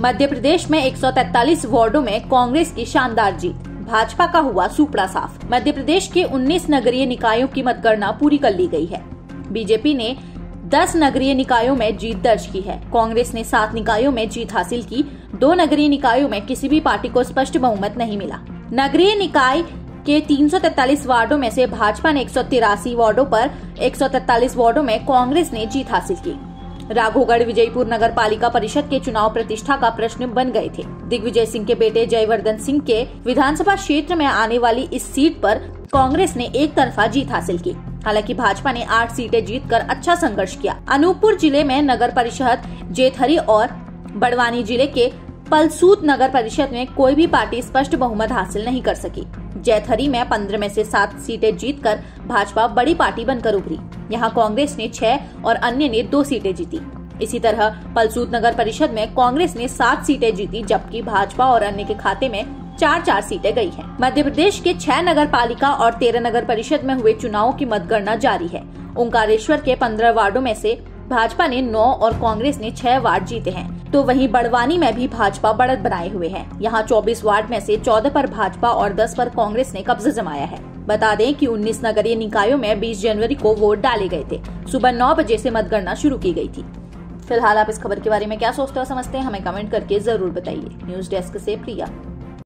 मध्य प्रदेश में 143 वार्डों में कांग्रेस की शानदार जीत, भाजपा का हुआ सुपड़ा साफ। मध्य प्रदेश के 19 नगरीय निकायों की मतगणना पूरी कर ली गई है। बीजेपी ने 10 नगरीय निकायों में जीत दर्ज की है। कांग्रेस ने 7 निकायों में जीत हासिल की। 2 नगरीय निकायों में किसी भी पार्टी को स्पष्ट बहुमत नहीं मिला। नगरीय निकाय के 343 वार्डों में से भाजपा ने 183 वार्डों पर 143 वार्डों में कांग्रेस ने जीत हासिल की। राघोगढ़ विजयपुर नगर पालिका परिषद के चुनाव प्रतिष्ठा का प्रश्न बन गए थे। दिग्विजय सिंह के बेटे जयवर्धन सिंह के विधानसभा क्षेत्र में आने वाली इस सीट पर कांग्रेस ने एक तरफा जीत हासिल की। हालांकि भाजपा ने 8 सीटें जीतकर अच्छा संघर्ष किया। अनूपपुर जिले में नगर परिषद जेथरी और बड़वानी जिले के पलसूत नगर परिषद में कोई भी पार्टी स्पष्ट बहुमत हासिल नहीं कर सकी। जैथरी में 15 में से 7 सीटें जीतकर भाजपा बड़ी पार्टी बनकर उभरी। यहां कांग्रेस ने 6 और अन्य ने 2 सीटें जीती। इसी तरह पलसूत नगर परिषद में कांग्रेस ने 7 सीटें जीती, जबकि भाजपा और अन्य के खाते में 4-4 सीटें गई हैं। मध्य प्रदेश के 6 नगर पालिका और 13 नगर परिषद में हुए चुनावों की मतगणना जारी है। ओंकारेश्वर के 15 वार्डों में से भाजपा ने 9 और कांग्रेस ने 6 वार्ड जीते हैं। तो वहीं बड़वानी में भी भाजपा बढ़त बनाए हुए है। यहाँ 24 वार्ड में से 14 पर भाजपा और 10 पर कांग्रेस ने कब्जा जमाया है। बता दें कि 19 नगरीय निकायों में 20 जनवरी को वोट डाले गए थे। सुबह 9 बजे से मतगणना शुरू की गई थी। फिलहाल आप इस खबर के बारे में क्या सोचते हो समझते हैं, हमें कमेंट करके जरूर बताइए। न्यूज डेस्क से प्रिया।